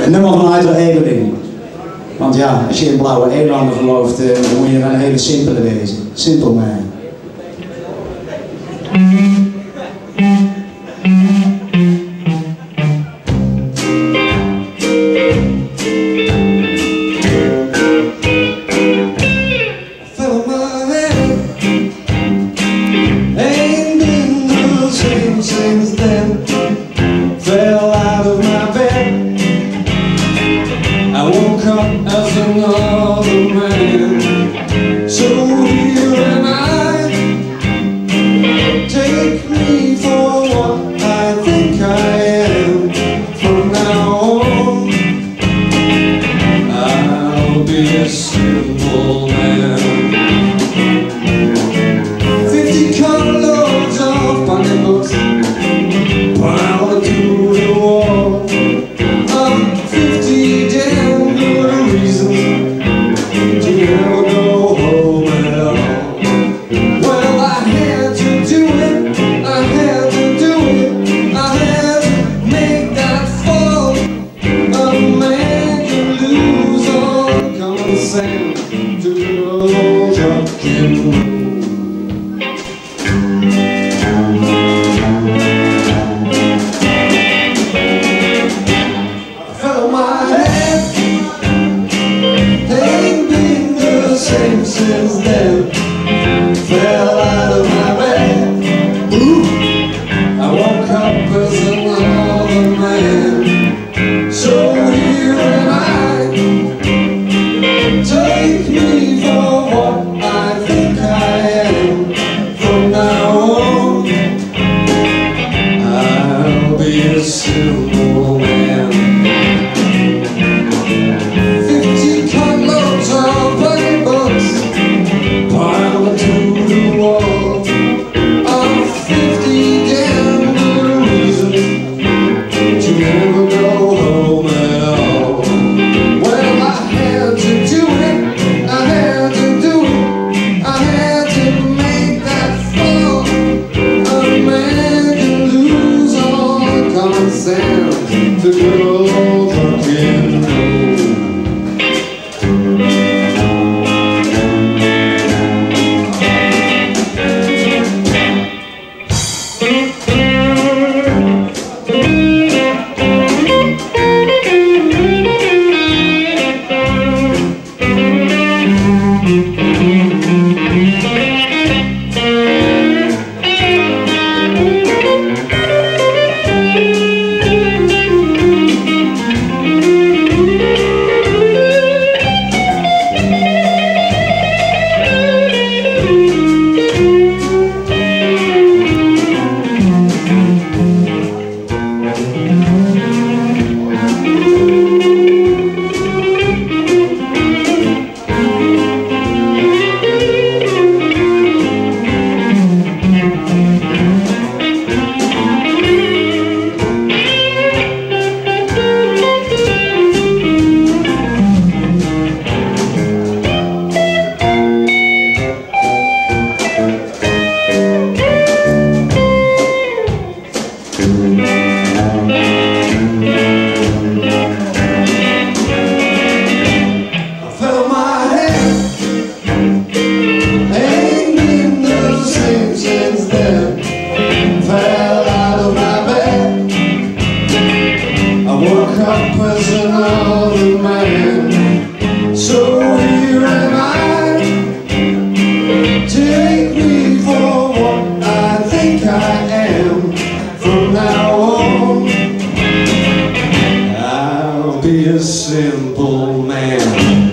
Een nummer van A.Ebeling. Want ja, als je in blauwe elanden gelooft, dan moet je een hele simpele wezen. Simpel man. Since then, fell out of my bed. I woke up as another man. So here am I. Take me for what I think I am. From now on, I'll be a simple man. 50 carloads of pocketbooks piled to the wall. 50 damn good reasons to never go home at all. Well, I had to do it, I had to do it, I had to make that fall. A man can lose all common sense to good old rock and roll. Since then, fell out of my bed. Ooh. I woke up as another man. So here am I. Take me for what I think I am. From now on, I'll be a simple man. 50 carloads of pocketbooks piled to the wall. 50 damn good reasons to never go home at all. Well, I had to do it, I had to do it, I had to make that fall. A man can lose all common sense to good old rock and roll. Up as another man. So here am I. Take me for what I think I am. From now on, I'll be a simple man.